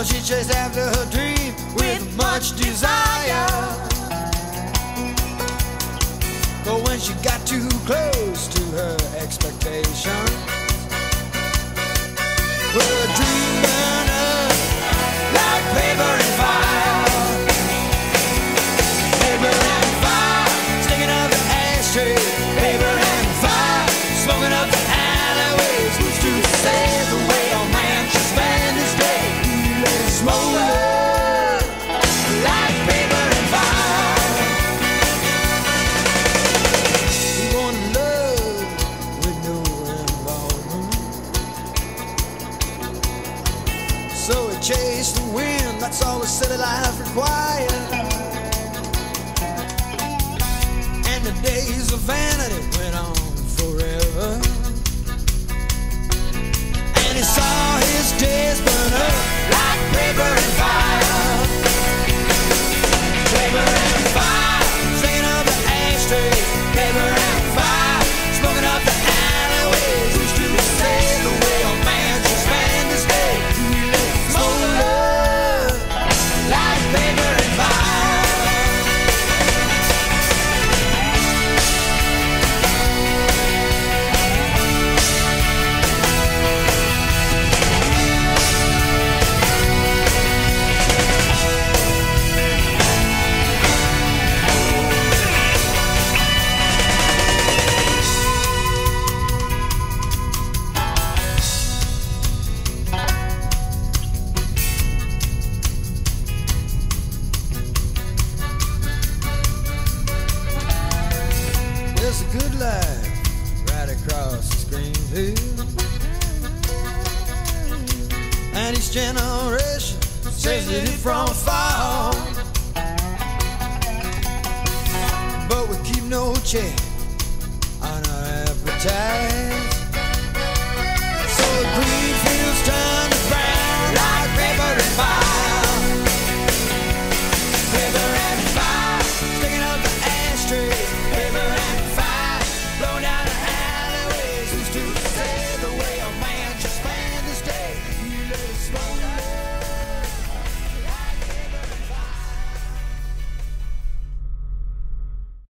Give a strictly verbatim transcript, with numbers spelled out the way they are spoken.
she chased after her dream with much desire. But when she got too close to her expectation, well, her dream burned up like paper and fire. Paper and fire, sticking up the ashtray. Paper and fire, smoking up the alleyways. Who's to say the way a man should spend his day? Smolder like paper and fire. He wanted love with no involvement, so he chased the wind. That's all the city life required. And the days of vanity went on forever. And he saw his days burn up like paper and fire. Paper and fire, singing up the ashtrays. Paper and fire, smoking up the alleyways. Who's to say the way a man should spend his day? Smolder like paper and fire. There's a good life right across the Greenville, and each generation says it from afar. But we keep no check on our appetite.